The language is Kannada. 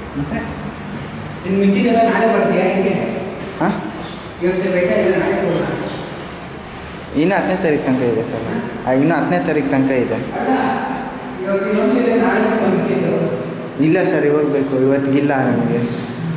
ಮತ್ತೆ ಇನ್ನು ಮಿಕ್ಕಿದೆಲ್ಲ ನಾಳೆ ಬರ್ತೀಯಾ ಹೇಗೆ? ಹಾಂ, ಇವತ್ತು ಬೇಕಾ ಇಲ್ಲ ನಾಳೆ ಹೋಗೋಣ? ಇನ್ನು 10ನೇ ತಾರೀಕು ತನಕ ಇದೆ ಸರ್. ಇನ್ನು 10ನೇ ತಾರೀಕು ತನಕ ಇದೆ. ಅಲ್ಲ ಇವತ್ತು ಇನ್ನೊಂದಿದೆ, ನಾಳೆ ಮಿಕ್ಕಿದ್ದು. ಇಲ್ಲ ಸರ್, ಇವಾಗ ಬೇಕು, ಇವತ್ತಿಗಿಲ್ಲ ನಮಗೆ.